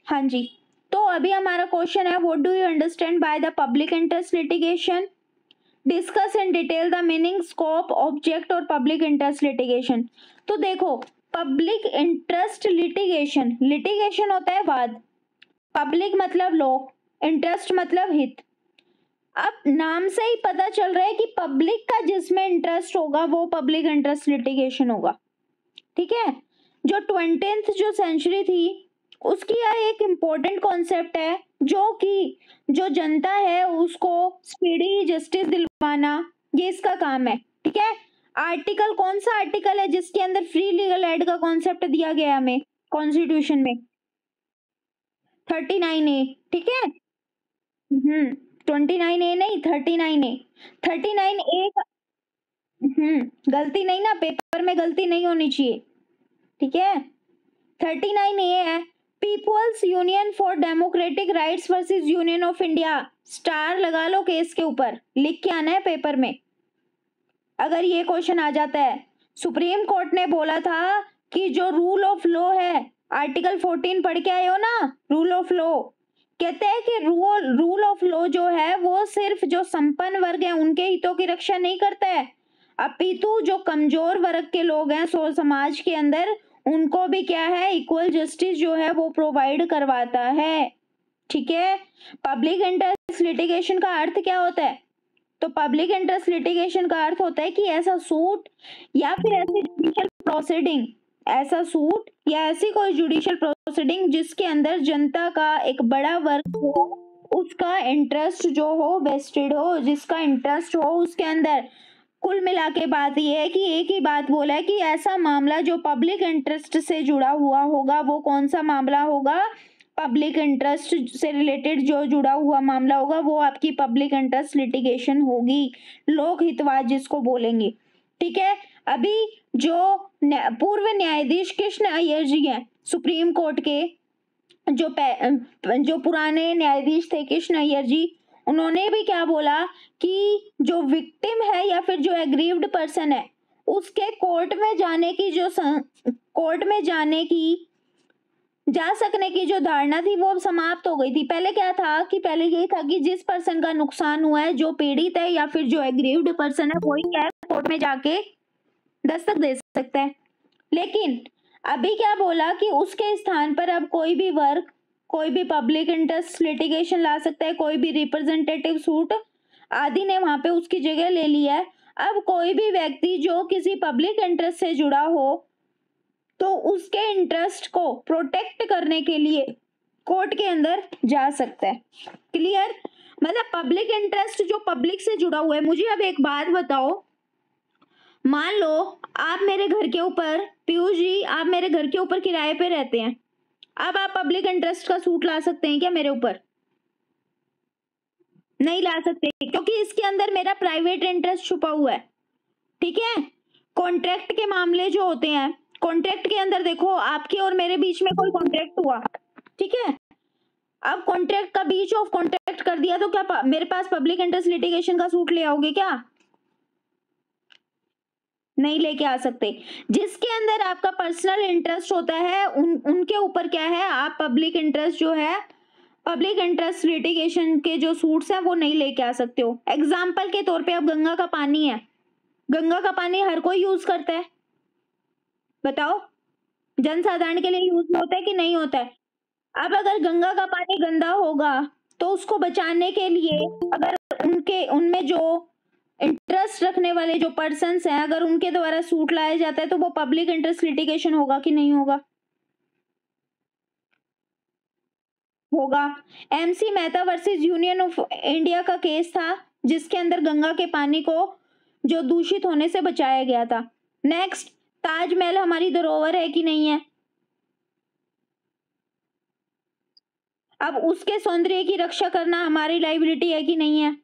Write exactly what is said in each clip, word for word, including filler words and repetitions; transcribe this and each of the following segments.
हाँ जी, तो अभी हमारा क्वेश्चन है, what do you understand by the public interest litigation? Discuss in detail the meaning, scope, object और पब्लिक इंटरेस्ट लिटिगेशन। तो देखो, पब्लिक इंटरेस्ट लिटिगेशन, लिटिगेशन होता है वाद, पब्लिक मतलब लोग, इंटरेस्ट मतलब हित। अब नाम से ही पता चल रहा है कि पब्लिक का जिसमें इंटरेस्ट होगा वो पब्लिक इंटरेस्ट लिटिगेशन होगा, ठीक है। जो ट्वेंटियथ जो सेंचुरी थी उसकी यह एक इम्पोर्टेंट कॉन्सेप्ट है, जो कि जो जनता है उसको स्पीडी जस्टिस दिलवाना, ये इसका काम है, ठीक है। आर्टिकल, कौन सा आर्टिकल है जिसके अंदर फ्री लीगल एड का कॉन्सेप्ट दिया गया है हमें कॉन्स्टिट्यूशन में? थर्टी नाइन ए, ठीक है। हम्म ट्वेंटी नाइन ए नहीं, thirty nine A. Thirty nine A का, हम्म गलती नहीं ना, पेपर में गलती नहीं होनी चाहिए, ठीक है। थर्टी नाइन ए है, Peoples Union for Democratic Rights versus Union of India. Star लगा लो केस के ऊपर, लिख के आना है पेपर में अगर ये क्वेश्चन आ जाता है। सुप्रीम कोर्ट ने बोला था कि जो रूल ऑफ लॉ है, आर्टिकल फोर्टीन पढ़ के आए हो ना, रूल ऑफ लॉ, कहते हैं कि रूल रूल ऑफ लॉ जो है वो सिर्फ जो संपन्न वर्ग है उनके हितों की रक्षा नहीं करता है, अपितु जो कमजोर वर्ग के लोग हैं सो समाज के अंदर, उनको भी क्या है, इक्वल जस्टिस जो है वो प्रोवाइड करवाता है, ठीक है। पब्लिक इंटरेस्ट लिटिगेशन का अर्थ क्या होता है? तो पब्लिक इंटरेस्ट लिटिगेशन का अर्थ होता है कि ऐसा सूट या फिर ऐसी जुडिशियल प्रोसीडिंग, ऐसा सूट या ऐसी कोई जुडिशियल प्रोसीडिंग जिसके अंदर जनता का एक बड़ा वर्ग हो, उसका इंटरेस्ट जो हो वेस्टेड हो, जिसका इंटरेस्ट हो उसके अंदर। कुल मिला के बात यह है कि एक ही बात बोला है कि ऐसा मामला जो पब्लिक इंटरेस्ट से जुड़ा हुआ होगा, वो कौन सा मामला होगा? पब्लिक इंटरेस्ट से रिलेटेड जो जुड़ा हुआ मामला होगा वो आपकी पब्लिक इंटरेस्ट लिटिगेशन होगी, लोक हितवाद जिसको बोलेंगे, ठीक है। अभी जो पूर्व न्यायाधीश कृष्ण अय्यर जी हैं सुप्रीम कोर्ट के, जो जो पुराने न्यायाधीश थे कृष्ण अय्यर जी, उन्होंने भी क्या बोला कि जो विक्टिम है या फिर जो एग्रीव्ड पर्सन है उसके कोर्ट में जाने की जो कोर्ट में जाने की जा सकने की जो धारणा थी वो समाप्त हो गई थी। पहले क्या था कि पहले यही था कि जिस पर्सन का नुकसान हुआ है, जो पीड़ित है या फिर जो एग्रीव्ड पर्सन है, वही क्या है, कोर्ट में जाके दस्तक दे सकता है। लेकिन अभी क्या बोला कि उसके स्थान पर अब कोई भी वर्ग, कोई भी पब्लिक इंटरेस्ट लिटिगेशन ला सकता है, कोई भी रिप्रेजेंटेटिव सूट आदि ने वहां पे उसकी जगह ले ली है। अब कोई भी व्यक्ति जो किसी पब्लिक इंटरेस्ट से जुड़ा हो तो उसके इंटरेस्ट को प्रोटेक्ट करने के लिए कोर्ट के अंदर जा सकता है। क्लियर? मतलब पब्लिक इंटरेस्ट जो पब्लिक से जुड़ा हुआ है। मुझे अब एक बात बताओ, मान लो आप मेरे घर के ऊपर, पीयूष जी आप मेरे घर के ऊपर किराए पे रहते हैं, अब आप पब्लिक इंटरेस्ट का सूट ला सकते हैं क्या मेरे ऊपर? नहीं ला सकते, क्योंकि इसके अंदर मेरा प्राइवेट इंटरेस्ट छुपा हुआ है, ठीक है। कॉन्ट्रैक्ट के मामले जो होते हैं, कॉन्ट्रैक्ट के अंदर देखो आपके और मेरे बीच में कोई कॉन्ट्रैक्ट हुआ, ठीक है। अब कॉन्ट्रैक्ट का बीच ऑफ कॉन्ट्रैक्ट कर दिया तो क्या मेरे पास पब्लिक इंटरेस्ट लिटिगेशन का सूट ले आओगे क्या? नहीं लेके आ सकते। जिसके अंदर आपका पर्सनल इंटरेस्ट होता है उन उनके ऊपर क्या है, आप पब्लिक इंटरेस्ट जो है, पब्लिक इंटरेस्ट लिटिगेशन के जो सूट्स हैं वो नहीं लेके आ सकते हो। एग्जाम्पल के तौर पे अब गंगा का पानी है, गंगा का पानी हर कोई यूज करता है, बताओ जनसाधारण के लिए यूज होता है कि नहीं होता है? अब अगर गंगा का पानी गंदा होगा तो उसको बचाने के लिए अगर उनके उनमें जो इंटरेस्ट रखने वाले जो पर्सन्स हैं, अगर उनके द्वारा सूट लाया जाता है तो वो पब्लिक इंटरेस्ट लिटिगेशन होगा कि नहीं होगा? होगा। M C Mehta versus Union of India का केस था जिसके अंदर गंगा के पानी को जो दूषित होने से बचाया गया था। नेक्स्ट, ताजमहल हमारी धरोहर है कि नहीं है? अब उसके सौंदर्य की रक्षा करना हमारी लाइबिलिटी है कि नहीं है?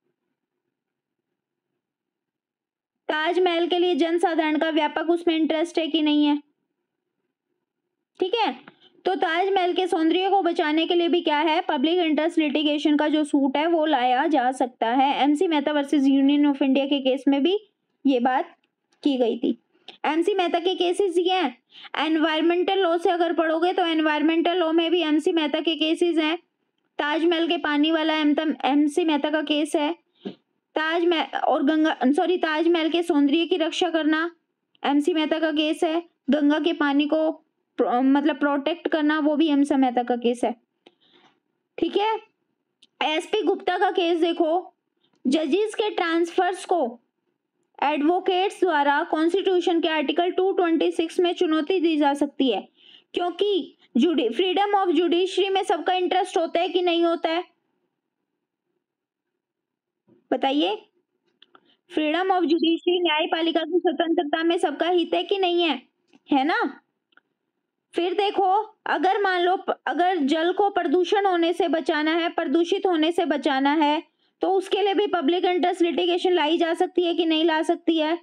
ताजमहल के लिए जनसाधारण का व्यापक उसमें इंटरेस्ट है कि नहीं है? ठीक है, तो ताजमहल के सौंदर्य को बचाने के लिए भी क्या है, पब्लिक इंटरेस्ट लिटिगेशन का जो सूट है वो लाया जा सकता है। M C Mehta versus Union of India के केस में भी ये बात की गई थी। एमसी मेहता के केसेस ये हैं। एनवायरमेंटल लॉ से अगर पढ़ोगे तो एनवायरमेंटल लॉ में भी एमसी मेहता के केसेस हैं। ताजमहल के पानी वाला एमसी मेहता का केस है। ताजमहल और गंगा सॉरी ताजमहल के सौंदर्य की रक्षा करना एमसी मेहता का केस है। गंगा के पानी को प्रो, मतलब प्रोटेक्ट करना वो भी एमसी मेहता का केस है। ठीक है। एसपी गुप्ता का केस देखो, जजेस के ट्रांसफर्स को एडवोकेट्स द्वारा कॉन्स्टिट्यूशन के आर्टिकल दो सौ छब्बीस में चुनौती दी जा सकती है, क्योंकि जुडी फ्रीडम ऑफ जुडिशरी में सबका इंटरेस्ट होता है कि नहीं होता है? बताइए। फ्रीडम ऑफ जुडिशरी, न्यायपालिका की स्वतंत्रता में सबका हित है कि नहीं है? है ना। फिर देखो, अगर मान लो अगर जल को प्रदूषण होने से बचाना है, प्रदूषित होने से बचाना है, तो उसके लिए भी पब्लिक इंटरेस्ट लिटिगेशन लाई जा सकती है कि नहीं ला सकती है?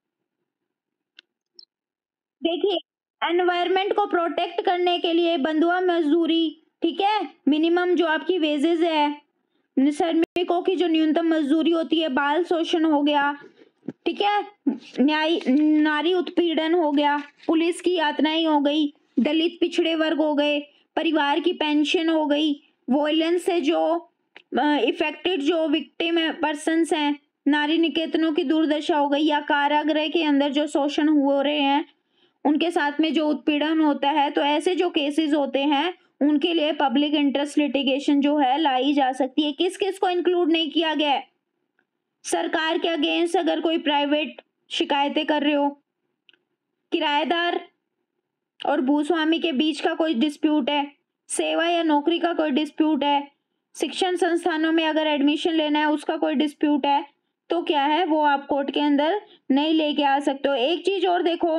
देखिए, एनवायरमेंट को प्रोटेक्ट करने के लिए बंधुआ मजदूरी, ठीक है, मिनिमम जो आपकी वेजेस है, श्रमिकों की जो न्यूनतम मजदूरी होती है, बाल शोषण हो गया, ठीक है, न्याय नारी उत्पीड़न हो गया, पुलिस की यातनाएं हो गई, दलित पिछड़े वर्ग हो गए, परिवार की पेंशन हो गई, वॉयलेंस से जो इफेक्टेड जो विक्टिम पर्सन्स हैं, नारी निकेतनों की दुर्दशा हो गई, या कारागृह के अंदर जो शोषण हो रहे हैं उनके साथ में जो उत्पीड़न होता है, तो ऐसे जो केसेस होते हैं उनके लिए पब्लिक इंटरेस्ट लिटिगेशन जो है लाई जा सकती है। किस किस को इंक्लूड नहीं किया गया है? सरकार के अगेंस्ट अगर कोई प्राइवेट शिकायतें कर रहे हो, किराएदार और भूस्वामी के बीच का कोई डिस्प्यूट है, सेवा या नौकरी का कोई डिस्प्यूट है, शिक्षण संस्थानों में अगर एडमिशन लेना है उसका कोई डिस्प्यूट है, तो क्या है वो आप कोर्ट के अंदर नहीं लेके आ सकते हो। एक चीज और देखो,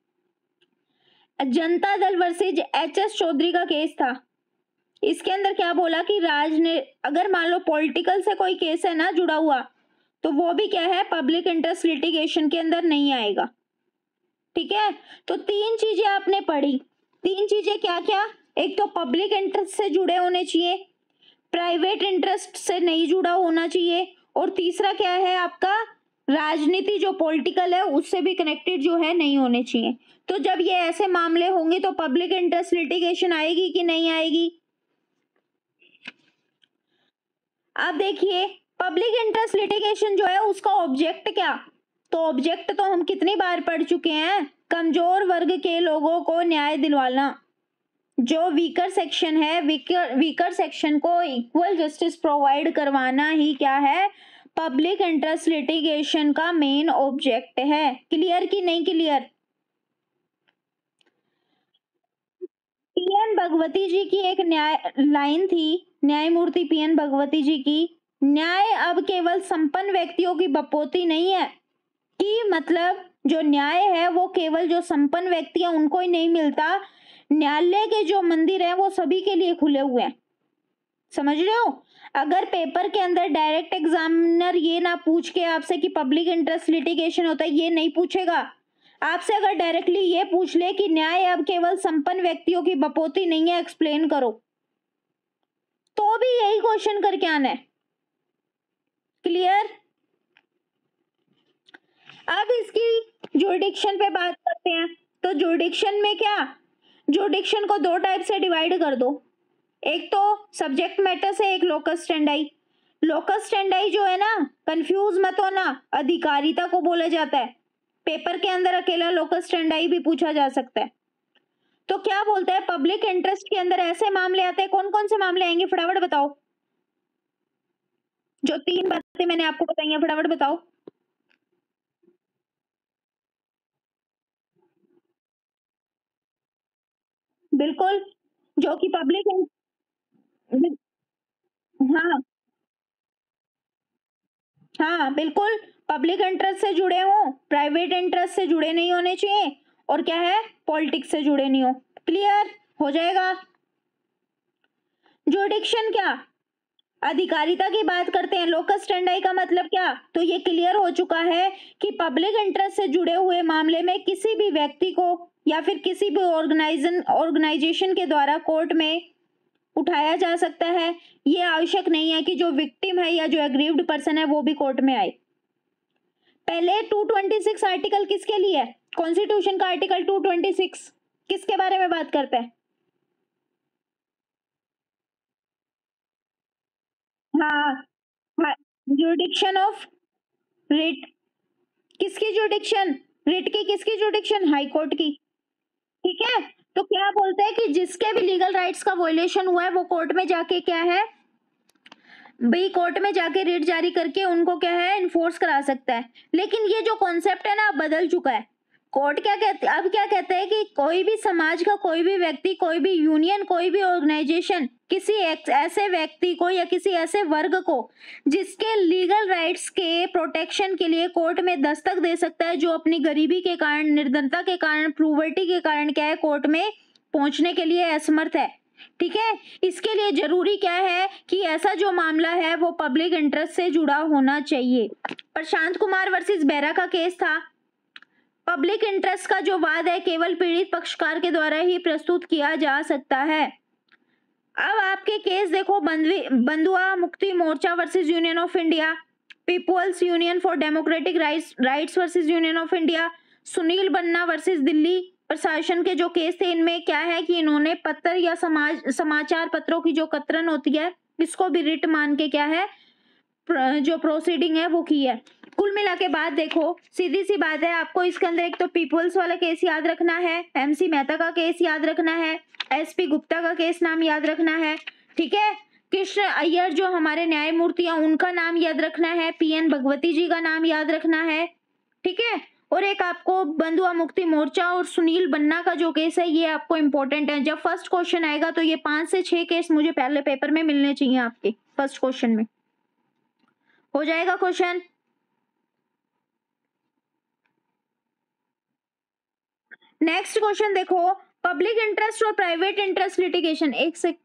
Janata Dal versus H S Chaudhary का केस था। इसके अंदर क्या बोला कि राज ने अगर मान लो पॉलिटिकल से कोई केस है ना जुड़ा हुआ, तो वो भी क्या है पब्लिक इंटरेस्ट लिटिगेशन के अंदर नहीं आएगा। ठीक है। तो तीन चीजें आपने पढ़ी। तीन चीजें क्या क्या? एक तो पब्लिक इंटरेस्ट से जुड़े होने चाहिए, प्राइवेट इंटरेस्ट से नहीं जुड़ा होना चाहिए, और तीसरा क्या है आपका, राजनीति जो पॉलिटिकल है उससे भी कनेक्टेड जो है नहीं होने चाहिए। तो जब ये ऐसे मामले होंगे तो पब्लिक इंटरेस्ट लिटिगेशन आएगी कि नहीं आएगी? अब देखिए, पब्लिक इंटरेस्ट लिटिगेशन जो है उसका ऑब्जेक्ट क्या? तो ऑब्जेक्ट तो हम कितनी बार पढ़ चुके हैं, कमजोर वर्ग के लोगों को न्याय दिलवाना। जो वीकर सेक्शन है, वीकर वीकर सेक्शन को इक्वल जस्टिस प्रोवाइड करवाना ही क्या है, पब्लिक इंटरेस्ट लिटिगेशन का मेन ऑब्जेक्ट है। क्लियर कि नहीं क्लियर? पीएन भगवती जी की एक न्याय लाइन थी, न्यायमूर्ति पीएन भगवती जी की, न्याय अब केवल संपन्न व्यक्तियों की बपोती नहीं है, कि मतलब जो न्याय है वो केवल जो संपन्न व्यक्ति है उनको ही नहीं मिलता, न्यायालय के जो मंदिर है वो सभी के लिए खुले हुए हैं। समझ रहे हो? अगर पेपर के अंदर डायरेक्ट एग्जामिनर ये ना पूछ के आपसे कि पब्लिक इंटरेस्ट लिटिगेशन होता है, ये नहीं पूछेगा आपसे। अगर डायरेक्टली ये पूछ ले कि न्याय अब केवल संपन्न व्यक्तियों की बपोती नहीं है, एक्सप्लेन करो, तो भी यही क्वेश्चन करके आना है। क्लियर? अब इसकी जुरिडिक्शन पे बात करते हैं। तो जुरिडिक्शन में क्या, जुरिडिक्शन को दो टाइप से डिवाइड कर दो, एक तो सब्जेक्ट मैटर से, एक लोकस स्टैंडाई। लोकस स्टैंडाई जो है ना, कंफ्यूज मत होना, अधिकारिता को बोला जाता है। पेपर के अंदर अकेला लोकस स्टैंडाई भी पूछा जा सकता है। तो क्या बोलता है, पब्लिक इंटरेस्ट के अंदर ऐसे मामले आते हैं, कौन कौन से मामले आएंगे फटाफट बताओ। जो तीन बातें मैंने आपको बताई हैं फटाफट बताओ। बिल्कुल, जो कि पब्लिक, हाँ हाँ बिल्कुल, पब्लिक इंटरेस्ट से जुड़े हो, प्राइवेट इंटरेस्ट से जुड़े नहीं होने चाहिए, और क्या है, पॉलिटिक्स से जुड़े नहीं हो। क्लियर हो जाएगा? जुरिडिक्शन क्या, अधिकारिता की बात करते हैं। लोकस स्टैंडाई का मतलब क्या, तो ये क्लियर हो चुका है कि पब्लिक इंटरेस्ट से जुड़े हुए मामले में किसी भी व्यक्ति को या फिर किसी भी ऑर्गेनाइजेशन ऑर्गेनाइजेशन के द्वारा कोर्ट में उठाया जा सकता है। ये आवश्यक नहीं है कि जो विक्टिम है या जो एग्रीव्ड पर्सन है वो भी कोर्ट में आए। पहले टू ट्वेंटी सिक्स आर्टिकल किसके लिए है? कॉन्स्टिट्यूशन का आर्टिकल टू ट्वेंटी सिक्स किसके बारे में बात करता है? हाँ, हाँ, जुडिक्शन ऑफ रिट। किसकी जुडिक्शन? रिट की किसकी जुडिक्शन? हाई कोर्ट की। ठीक है, तो क्या बोलते हैं कि जिसके भी लीगल राइट्स का वोलेशन हुआ है वो कोर्ट में जाके क्या है भाई, कोर्ट में जाके रिट जारी करके उनको क्या है इन्फोर्स करा सकता है। लेकिन ये जो कॉन्सेप्ट है ना अब बदल चुका है। कोर्ट क्या कहते अब क्या कहते हैं कि कोई भी समाज का कोई भी व्यक्ति, कोई भी यूनियन, कोई भी ऑर्गेनाइजेशन किसी एक ऐसे व्यक्ति को या किसी ऐसे वर्ग को जिसके लीगल राइट्स के प्रोटेक्शन के लिए कोर्ट में दस्तक दे सकता है, जो अपनी गरीबी के कारण, निर्धनता के कारण, प्रूवर्टी के कारण क्या है कोर्ट में पहुंचने के लिए असमर्थ है। ठीक है, इसके लिए जरूरी क्या है कि ऐसा जो मामला है वो पब्लिक इंटरेस्ट से जुड़ा होना चाहिए। प्रशांत कुमार वर्सेस बेरा का केस था। पब्लिक इंटरेस्ट का जो वाद है केवल पीड़ित पक्षकार के द्वारा ही प्रस्तुत किया जा सकता है। अब आपके केस देखो, Bandhua Mukti Morcha versus Union of India, Peoples Union for Democratic Rights versus Union of India, Sunil Banna versus Delhi प्रशासन के जो केस थे, इनमें क्या है कि इन्होंने पत्र या समाज समाचार पत्रों की जो कतरन होती है इसको भी रिट मान के क्या है जो प्रोसीडिंग है वो की है। कुल मिला के बात देखो, सीधी सी बात है, आपको इसके अंदर एक तो पीपुल्स वाला केस याद रखना है, एमसी मेहता का केस याद रखना है, एसपी गुप्ता का केस नाम याद रखना है। ठीक है, कृष्ण अय्यर जो हमारे न्यायमूर्ति हैं उनका नाम याद रखना है, पीएन भगवती जी का नाम याद रखना है। ठीक है, और एक आपको बंधुआ मुक्ति मोर्चा और सुनील बन्ना का जो केस है ये आपको इंपॉर्टेंट है। जब फर्स्ट क्वेश्चन आएगा तो ये पांच से छह केस मुझे पहले पेपर में मिलने चाहिए आपके फर्स्ट क्वेश्चन में। हो जाएगा क्वेश्चन। नेक्स्ट क्वेश्चन देखो, पब्लिक इंटरेस्ट और प्राइवेट इंटरेस्ट लिटिगेशन। एक से